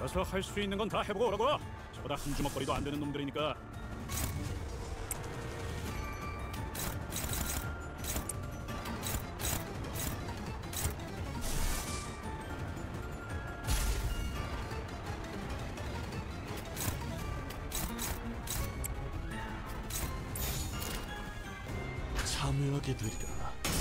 가서 할 수 있는 건 다 해보고 오라고. 저보다 한 주먹거리도 안 되는 놈들이니까. 참여하게 되리라.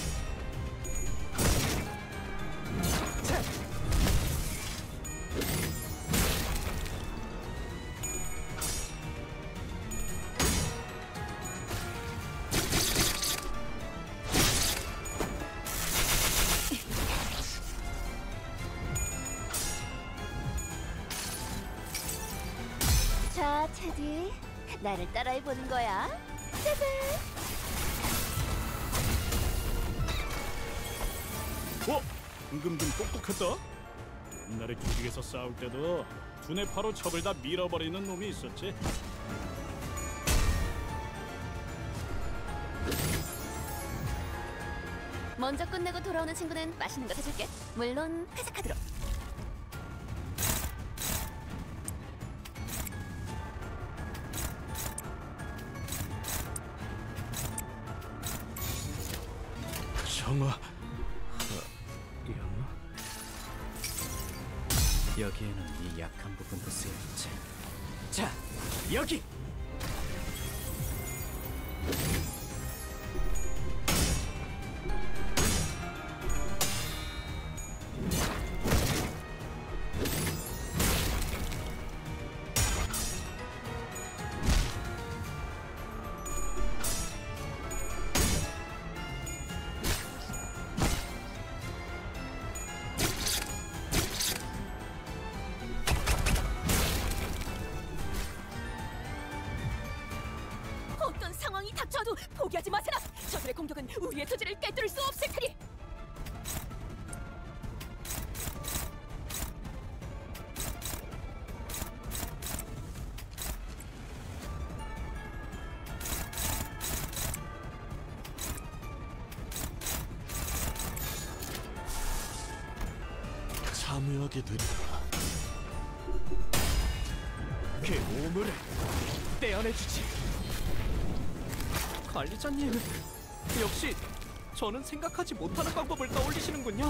자, 테디, 나를 따라해보는 거야. 짜잔! 방금 좀 똑똑했다. 옛날에 조직에서 싸울 때도 두뇌 파로 적을 다 밀어버리는 놈이 있었지. 먼저 끝내고 돌아오는 친구는 맛있는 거 사줄게. 물론 회사 카드로. 정화. 여기에는 이 약한 부분도 쓰여있지. 자, 여기! 어떤 상황이 닥쳐도 포기하지 마세라. 저들의 공격은 우리의 토지를 깨뜨릴 수 없을 테니. 참여하게 되리라. 그 오물을 떼어내주지. 관리자님, 역시 저는 생각하지 못하는 방법을 떠올리시는군요.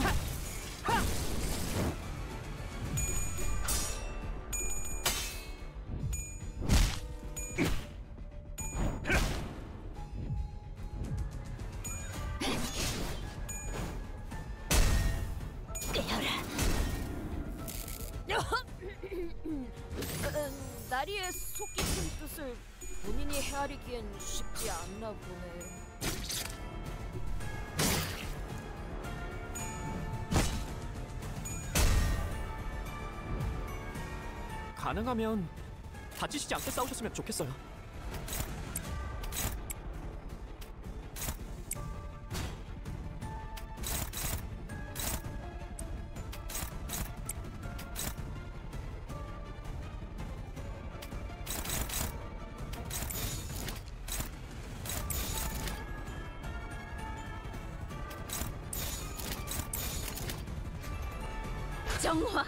나리의 속 깊은 뜻을 본인이 헤아리기엔 쉽지 않나 보네. 가능하면 다치시지 않게 싸우셨으면 좋겠어요. 정화!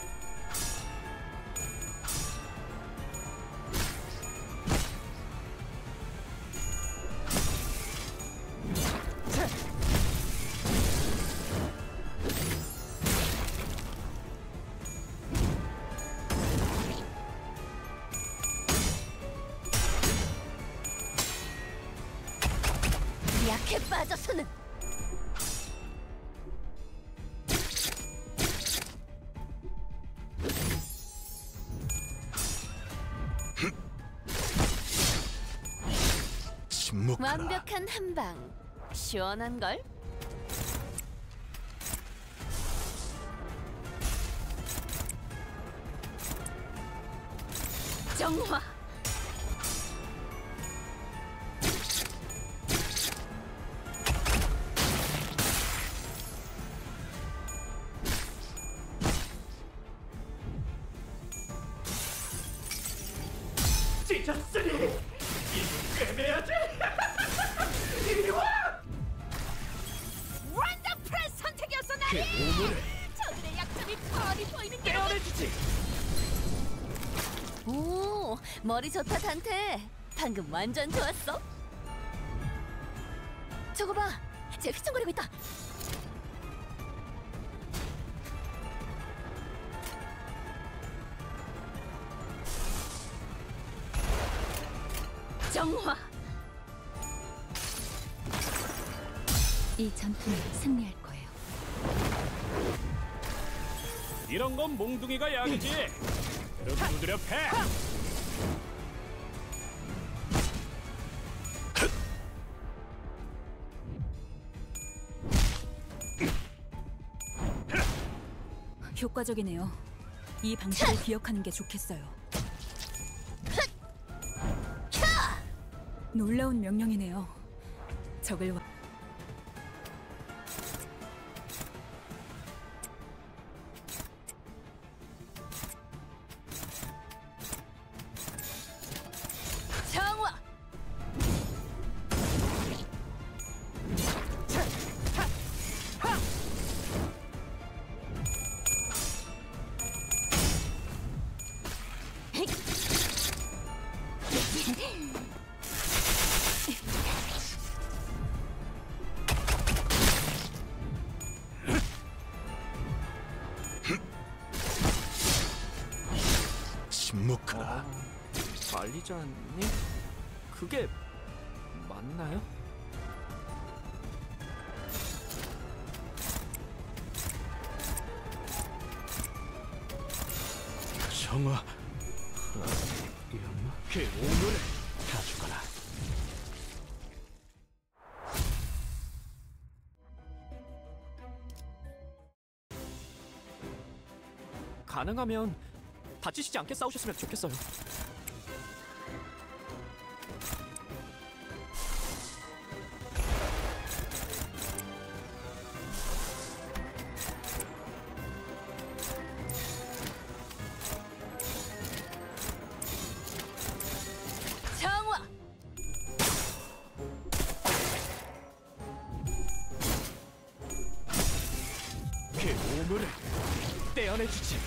약해 빠져서는 완벽한 한방. 시원한걸? 정화! 찢었으니 이제 꿰매야지. 이리 와! 원더풀한 선택이었어, 나리! 그 오물을 저들의 약점이 뻔히 보이는 게 떼어내주지. 오, 머리 좋다 단테. 방금 완전 좋았어. 저거 봐, 쟤 휘청거리고 있다. 정화. 이 전투는 승리할 거예요. 이런 건 몽둥이가 약이지. 그럼 두드려 패. 효과적이네요. 이 방식을 기억하는 게 좋겠어요. 놀라운 명령이네요. 적을 정화. 침묵하라. 관리자님? 그게 맞나요? 정화. 이었나? 그 오늘의 가져가라. 가능하면 다치시지 않게 싸우셨으면 좋겠어요. 정화. 그 오늘의 떼어내주지.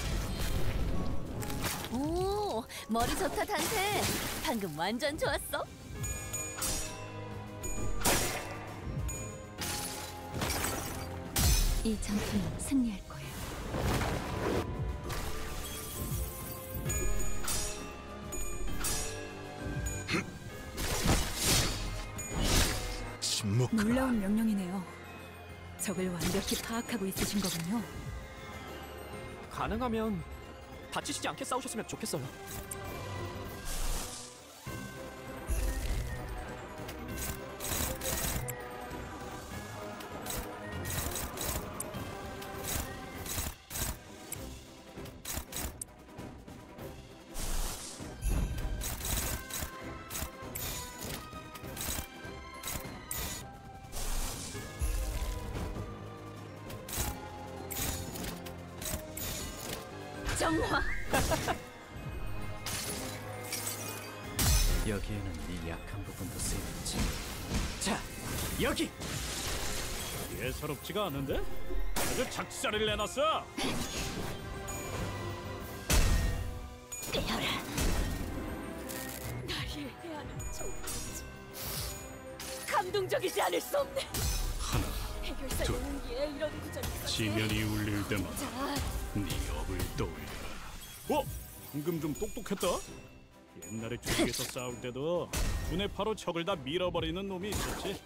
오, 머리 좋다 단테. 방금 완전 좋았어. 이 전투는 승리할 거예요. 침묵하라. 놀라운 명령이네요. 적을 완벽히 파악하고 있으신 거군요. 가능하면 다치시지 않게 싸우셨으면 좋겠어요. 정화. 여기에는 네 약한 부분도 쓰여있지. 자, 여기! 예사롭지가 않은데? 아주 작살을 내놨어. 깨어라. 날 이해하는 정말 감동적이지 않을 수 없네. 하나. 해결사 둘. 영웅기에 이런 구절이 있었지. 지면이 울릴 때마다 자, 네 업을 떠올려라. 어? 방금 좀 똑똑했다. 옛날에 조직에서 싸울 때도 두뇌 파로 적을 다 밀어버리는 놈이 있었지.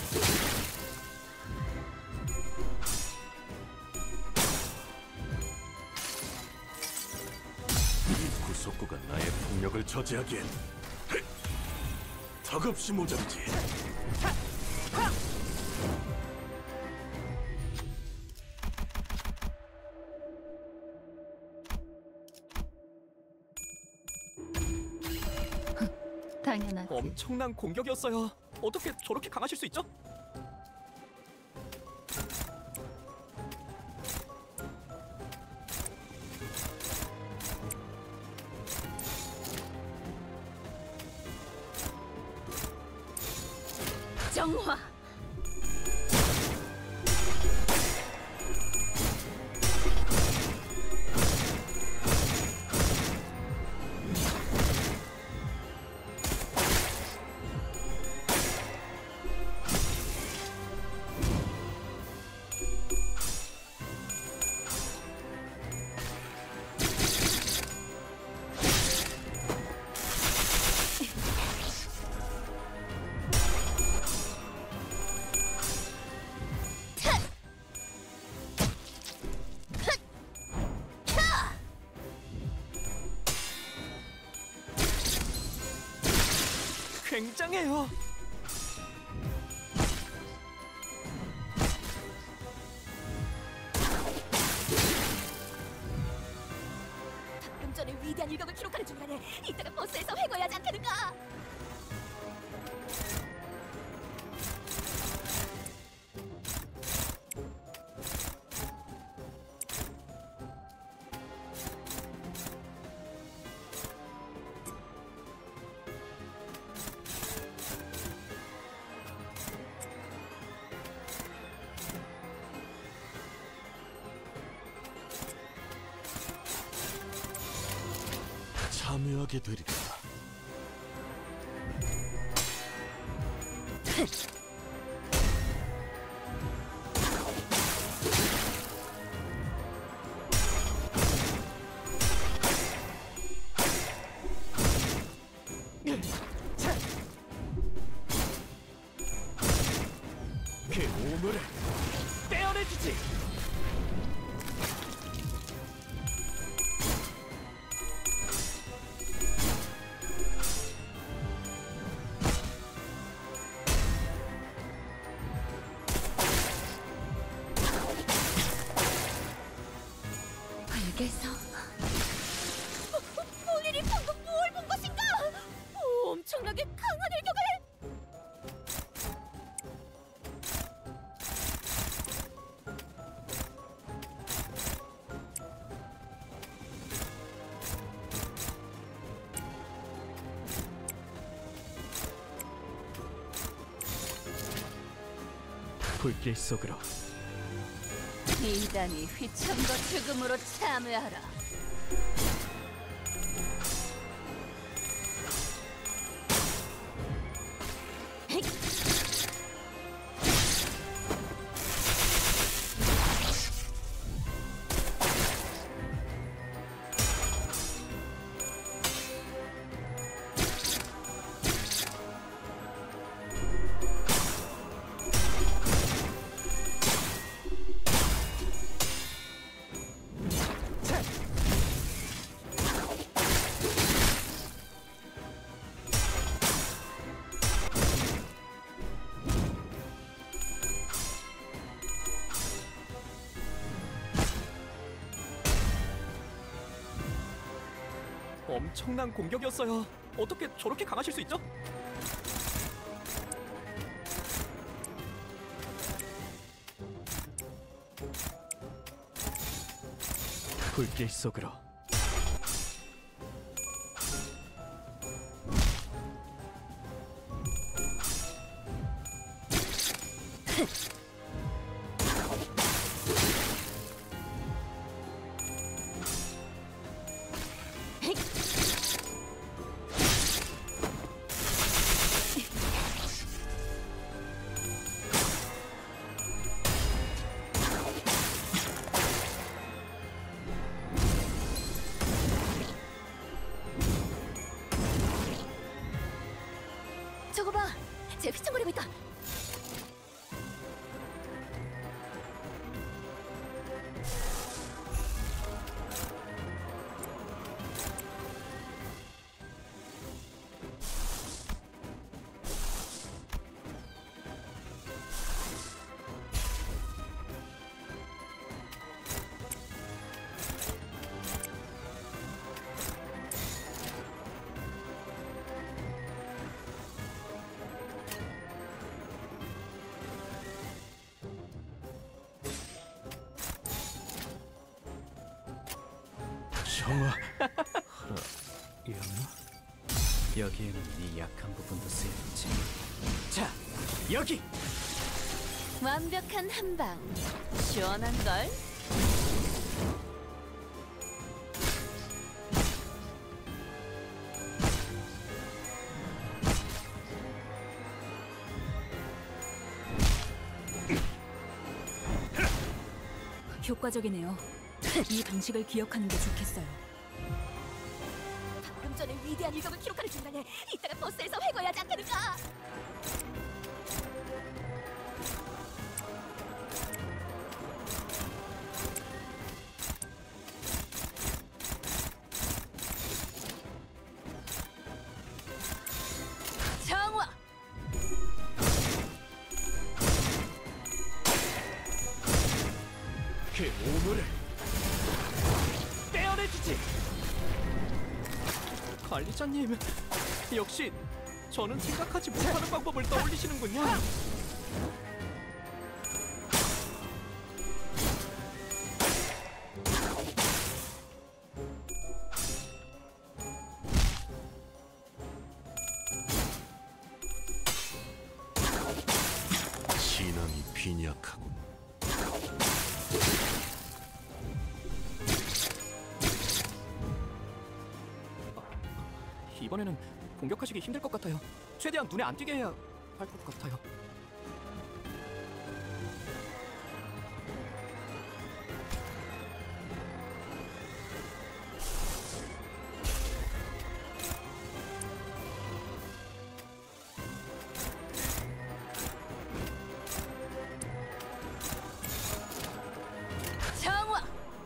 이 구속구가 나의 폭력을 저지하기엔 턱없이 모자르지. 당연하지. 엄청난 공격이었어요. 어떻게 저렇게 강하실 수 있죠? 정화. 굉장해요. 방금 전에 위대한 일격을 기록하는 중간에 이따가 버스에서 회고해야지 않겠는가? 참여하게 되리라. 그 오물을 떼어내주지. 알겠어. 본인이 방금 뭘 본 것인가? 엄청나게 강한 일격을! 불길 속으로. 이단이 휘청거 죽음으로 참여하라. 엄청난 공격이었어요. 어떻게 저렇게 강하실 수 있죠? 불길 속으로. 저거 봐! 쟤 휘청거리고 있다! 정화. 이었나? 여기에는 네 약한 부분도 쓰여있지. 자, 여기! 완벽한 한방. 시원한걸? 효과적이네요. 이 방식을 기억하는 게 좋겠어요. 방금 전에 위대한 일격을 기록하는 중간에 이따가 버스에서 회고해야지 않겠는가? 그 오물을 떼어내주지. 관리자님, 역시 저는 생각하지 못하는 방법을 떠올리시는군요. 신앙이 빈약하군. 이번에는 공격하시기 힘들 것 같아요. 최대한 눈에 안 띄게 해야 할 것 같아요. 정화.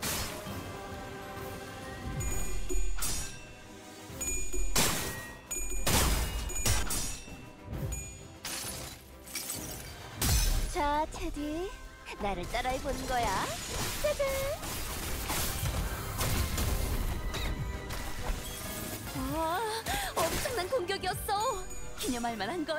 자, 테디, 나를 따라해 보는 거야. 짜잔. 와, 엄청난 공격이었어. 기념할 만한 걸.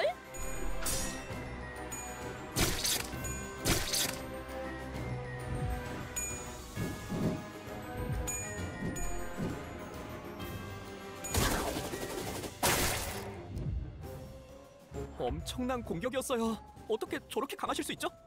엄청난 공격이었어요. 어떻게 저렇게 강하실 수 있죠?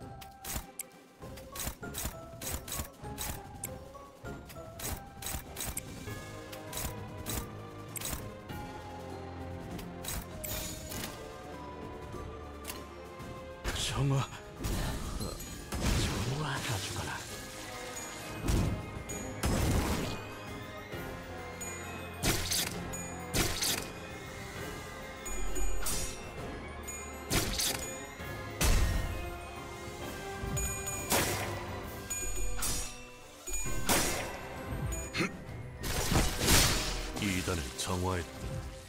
정화. 정화 다 죽어라. 이단을 정화했다.